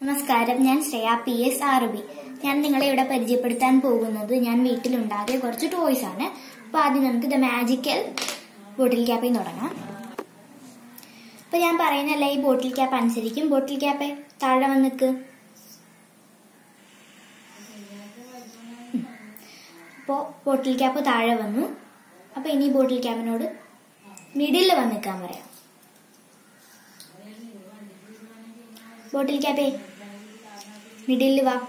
നമസ്കാരം, ഞാൻ Shreya PS RB. ഞാൻ നിങ്ങളെ ഇവിടെ പരിചയപ്പെടുത്താൻ പോകുന്നത് ഞാൻ വീട്ടിലുണ്ടാക്കിയ കുറച്ച് ടോയ്സ് ആണ്. അപ്പോൾ ആദ്യം നമുക്ക് ദ മാജിക്കൽ ബോട്ടിൽ ക്യാപ്പിൽ തുടങ്ങാം. അപ്പോൾ ഞാൻ പറയുന്നല്ല ഈ ബോട്ടിൽ ക്യാപ്പ് അനുസരിക്കും. ബോട്ടിൽ ക്യാപ്പ് താഴെ വന്നിക്ക്. അപ്പോൾ ബോട്ടിൽ ക്യാപ്പ് താഴെ വന്നു. അപ്പോൾ ഇനി ബോട്ടിൽ ക്യാപ്പിനോട് മിഡിൽ വന്നിക്കാൻ പറയാം. ബോട്ടിൽ ക്യാപ്പേ മിഡിൽ വാ.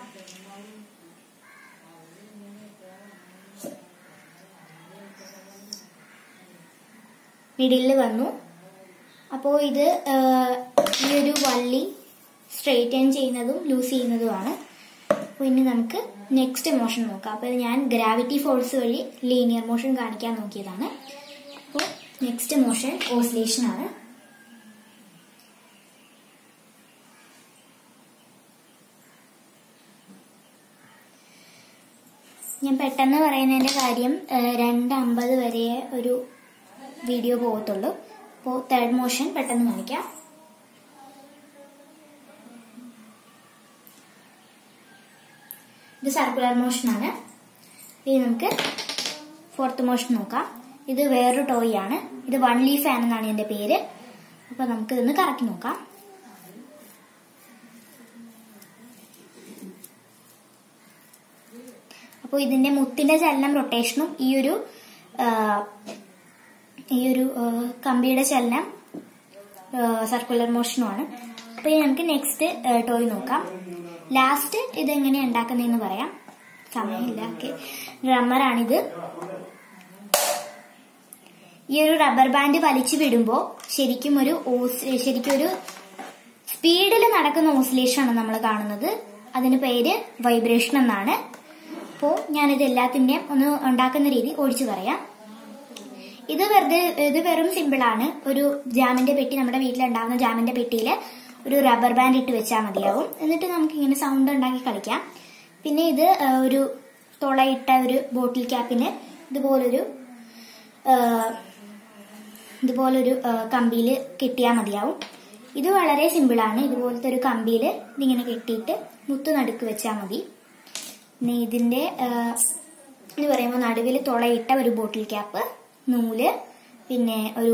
മിഡിൽ വന്നു. അപ്പോൾ ഇത് ഈ ഒരു വള്ളി സ്ട്രെയിറ്റൻ ചെയ്യുന്നതും ലൂസ് ചെയ്യുന്നതുമാണ്. അപ്പോൾ ഇനി നമുക്ക് നെക്സ്റ്റ് മോഷൻ നോക്കാം. അപ്പോൾ ഞാൻ ഗ്രാവിറ്റി ഫോഴ്സ് വഴി ലീനിയർ മോഷൻ കാണിക്കാൻ നോക്കിയതാണ്. അപ്പോൾ നെക്സ്റ്റ് മോഷൻ ഓസിലേഷൻ ആണ്. ഞാൻ പെട്ടെന്ന് പറയുന്നതിന്റെ കാര്യം 2:50 വരെ ഒരു വീഡിയോ പോകത്തുള്ളൂ. അപ്പോൾ തേർഡ് മോഷൻ പെട്ടെന്ന് കാണിക്കാം. ഇത് സർക്കുലർ മോഷൻ ആണ്. ഇനി നമുക്ക് ഫോർത്ത് മോഷൻ നോക്കാം. ഇത് വേറൊരു ടോയ് ആണ്. ഇത് 1 ലീഫ് ഫാൻ എന്നാണ് ഇതിന്റെ പേര്. അപ്പൊ നമുക്ക് ഇതൊന്ന് കറക്കി നോക്കാം. അപ്പോൾ ഇതിന്റെ മുത്തിന്റെ ചലനം റൊട്ടേഷനും ഈ ഒരു കമ്പിയുടെ ചലനം സർക്കുലർ മോഷനുമാണ്. അപ്പൊ നമുക്ക് നെക്സ്റ്റ് ടോയ് നോക്കാം. ലാസ്റ്റ് ഇതെങ്ങനെ ഉണ്ടാക്കുന്നതെന്ന് പറയാം. സമയമില്ല. ഓക്കെ, ഡ്രമ്മറാണിത്. ഈ ഒരു റബ്ബർ ബാൻഡ് വലിച്ചു വിടുമ്പോ ശരിക്കും ഒരു സ്പീഡിൽ നടക്കുന്ന ഓസിലേഷൻ ആണ് നമ്മൾ കാണുന്നത്. അതിന് പേര് വൈബ്രേഷൻ എന്നാണ്. അപ്പോൾ ഞാനിത് എല്ലാത്തിന്റെയും ഒന്ന് ഉണ്ടാക്കുന്ന രീതി ഒഴിച്ചു പറയാം. ഇത് വെറും സിമ്പിൾ ആണ്. ഒരു ജാമിന്റെ പെട്ടി, നമ്മുടെ വീട്ടിലുണ്ടാകുന്ന ജാമിന്റെ പെട്ടിയിൽ ഒരു റബ്ബർ ബാൻഡ് ഇട്ട് വെച്ചാൽ മതിയാവും. എന്നിട്ട് നമുക്ക് ഇങ്ങനെ സൗണ്ട് ഉണ്ടാക്കി കളിക്കാം. പിന്നെ ഇത് ഒരു തുളയിട്ട ഒരു ബോട്ടിൽ ക്യാപ്പിന് ഇതുപോലൊരു കമ്പിയിൽ കെട്ടിയാൽ മതിയാവും. ഇത് വളരെ സിമ്പിൾ ആണ്. ഇതുപോലത്തെ ഒരു കമ്പിയിൽ ഇതിങ്ങനെ കെട്ടിയിട്ട് മുത്ത് നടുക്ക് വെച്ചാൽ മതി. പിന്നെ ഇതിന്റെ എന്ന് പറയുമ്പോൾ നടുവിൽ തുളയിട്ട ഒരു ബോട്ടിൽ ക്യാപ്പ്, നൂല്, പിന്നെ ഒരു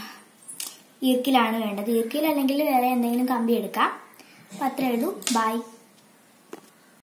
ഈർക്കിലാണ് വേണ്ടത്. ഈർക്കിൽ അല്ലെങ്കിൽ വേറെ എന്തെങ്കിലും കമ്പി എടുക്കാം. അപ്പൊ അത്ര എഴുതൂ. ബൈ.